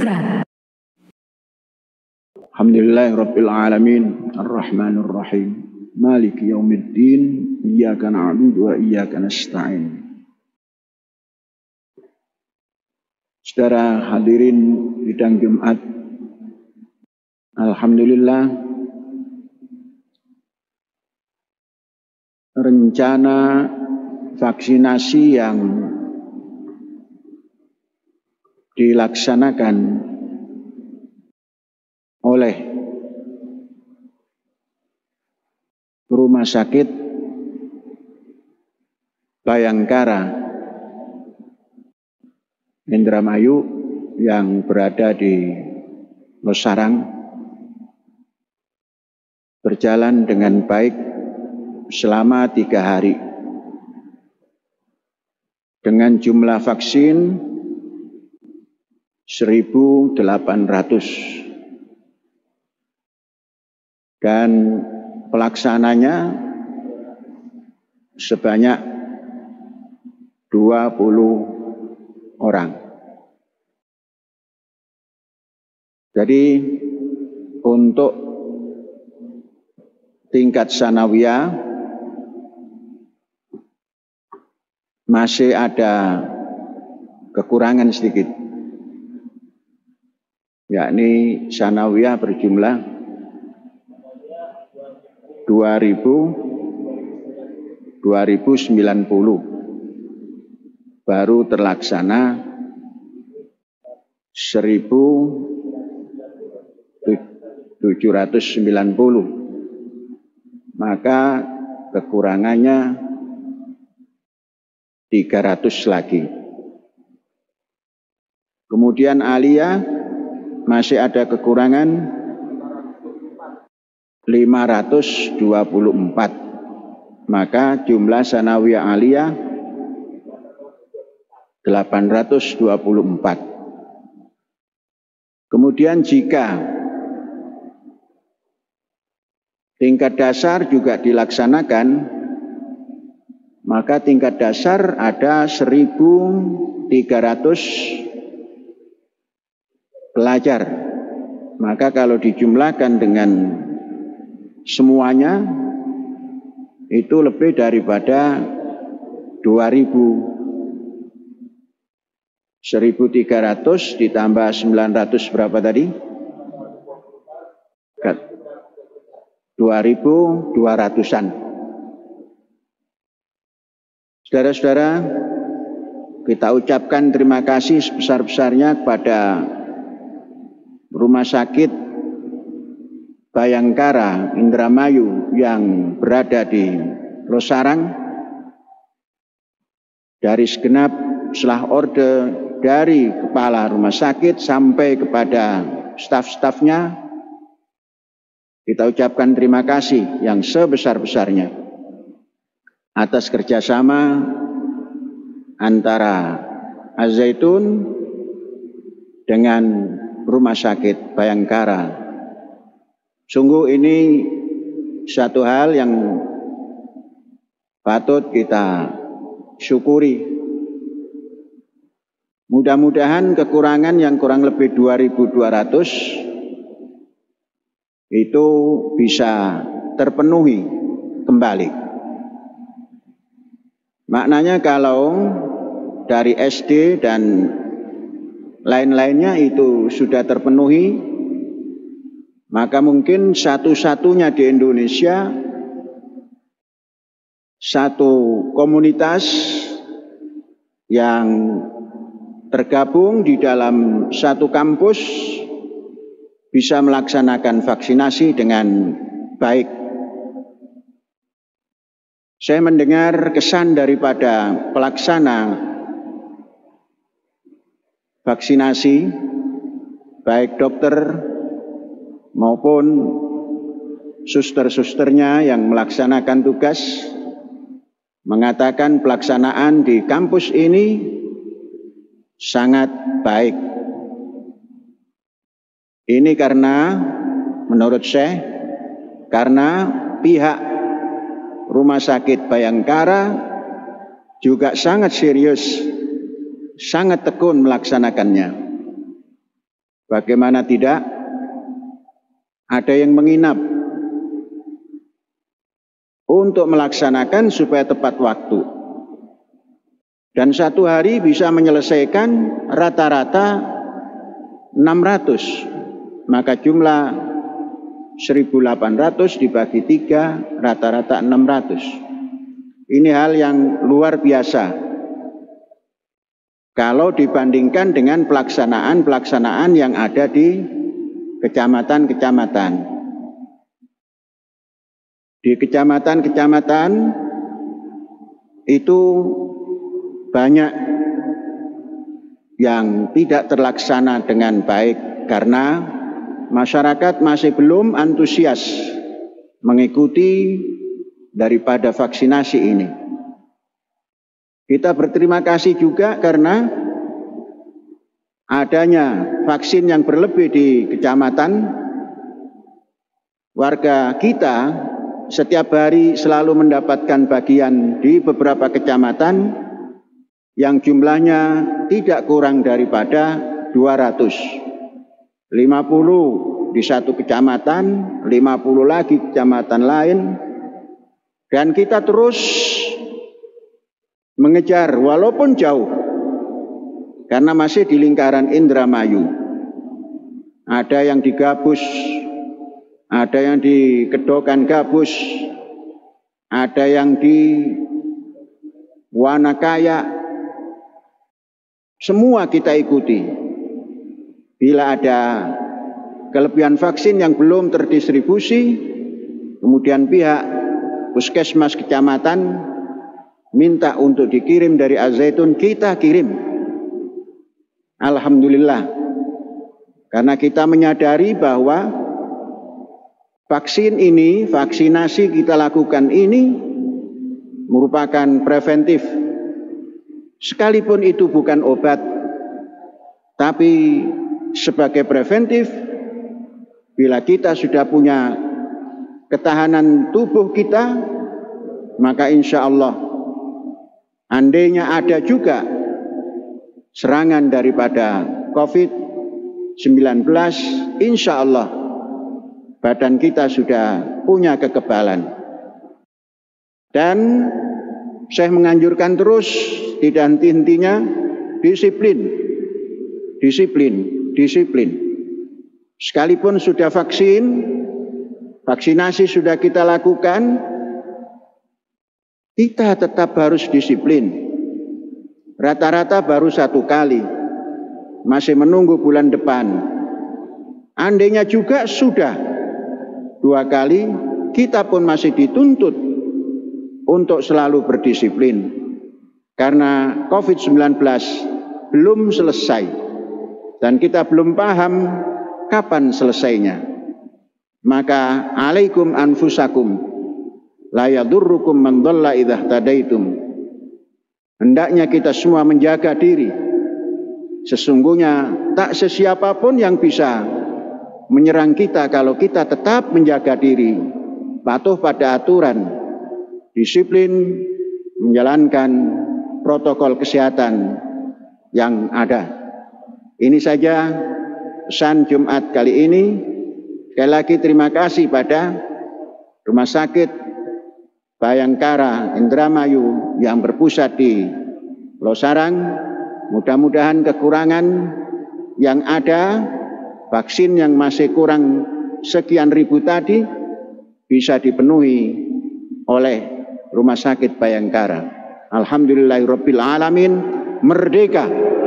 Demokrat. Alhamdulillahirabbil alamin, arrahmanir rahim, maliki yaumiddin, iyyaka na'budu wa iyyaka nasta'in. Saudara hadirin sidang Jumat, alhamdulillah rencana vaksinasi yang dilaksanakan oleh Rumah Sakit Bayangkara Indramayu yang berada di Losarang berjalan dengan baik selama 3 hari dengan jumlah vaksin 1.800 dan pelaksananya sebanyak 20 orang. Jadi untuk tingkat sanawiyah masih ada kekurangan sedikit, yakni sanawiyah berjumlah 2090 baru terlaksana 1.790, maka kekurangannya 300 lagi. Kemudian aliyah masih ada kekurangan 524, maka jumlah sanawiyah aliyah 824. Kemudian jika tingkat dasar juga dilaksanakan, maka tingkat dasar ada 1.300 pelajar. Maka kalau dijumlahkan dengan semuanya itu lebih daripada 2.000. 1.300 ditambah 900 berapa tadi? 2.200-an. Saudara-saudara, kita ucapkan terima kasih sebesar-besarnya kepada Rumah Sakit Bayangkara Indramayu yang berada di Losarang. Dari segenap setelah orde dari kepala rumah sakit sampai kepada staf-stafnya, kita ucapkan terima kasih yang sebesar-besarnya atas kerjasama antara Az-Zaitun dengan Rumah Sakit Bayangkara. Sungguh ini satu hal yang patut kita syukuri. Mudah-mudahan kekurangan yang kurang lebih 2.200 itu bisa terpenuhi kembali. Maknanya kalau dari SD dan lain-lainnya itu sudah terpenuhi, maka mungkin satu-satunya di Indonesia satu komunitas yang tergabung di dalam satu kampus bisa melaksanakan vaksinasi dengan baik. Saya mendengar kesan daripada pelaksana vaksinasi, baik dokter maupun suster-susternya yang melaksanakan tugas, mengatakan pelaksanaan di kampus ini sangat baik. Ini karena menurut saya, karena pihak Rumah Sakit Bayangkara juga sangat serius, sangat tekun melaksanakannya. Bagaimana tidak? Ada yang menginap untuk melaksanakan supaya tepat waktu. Dan satu hari bisa menyelesaikan rata-rata 600. Maka jumlah 1.800 dibagi 3, rata-rata 600. Ini hal yang luar biasa kalau dibandingkan dengan pelaksanaan yang ada di kecamatan-kecamatan. Di kecamatan-kecamatan itu banyak yang tidak terlaksana dengan baik karena masyarakat masih belum antusias mengikuti daripada vaksinasi ini. Kita berterima kasih juga karena adanya vaksin yang berlebih di kecamatan. Warga kita setiap hari selalu mendapatkan bagian di beberapa kecamatan yang jumlahnya tidak kurang daripada 200. 50 di satu kecamatan, 50 lagi kecamatan lain. Dan kita terus mengejar walaupun jauh, karena masih di lingkaran Indramayu. Ada yang di Gabus, ada yang di Kedokan Gabus, ada yang di Wanakaya. Semua kita ikuti. Bila ada kelebihan vaksin yang belum terdistribusi, kemudian pihak puskesmas kecamatan minta untuk dikirim dari Al-Zaitun, kita kirim. Alhamdulillah. Karena kita menyadari bahwa vaksin ini, vaksinasi kita lakukan ini merupakan preventif. Sekalipun itu bukan obat, tapi sebagai preventif, bila kita sudah punya ketahanan tubuh kita, maka insya Allah andainya ada juga serangan daripada COVID-19, insya Allah badan kita sudah punya kekebalan. Dan saya menganjurkan terus, tidak henti-hentinya, disiplin. Sekalipun sudah vaksinasi sudah kita lakukan, kita tetap harus disiplin. Rata-rata baru 1 kali, masih menunggu bulan depan. Andainya juga sudah 2 kali, kita pun masih dituntut untuk selalu berdisiplin. Karena COVID-19 belum selesai, dan kita belum paham kapan selesainya. Maka alaikum anfusakum la yadurrukum man dhalla idza tadaitum. Hendaknya kita semua menjaga diri. Sesungguhnya tak sesiapapun yang bisa menyerang kita kalau kita tetap menjaga diri, patuh pada aturan, disiplin, menjalankan protokol kesehatan yang ada. Ini saja pesan Jumat kali ini. Sekali lagi terima kasih pada Rumah Sakit Bayangkara Indramayu yang berpusat di Losarang. Mudah-mudahan kekurangan yang ada, vaksin yang masih kurang sekian ribu tadi, bisa dipenuhi oleh Rumah Sakit Bayangkara. Alhamdulillahirabbil alamin. Merdeka!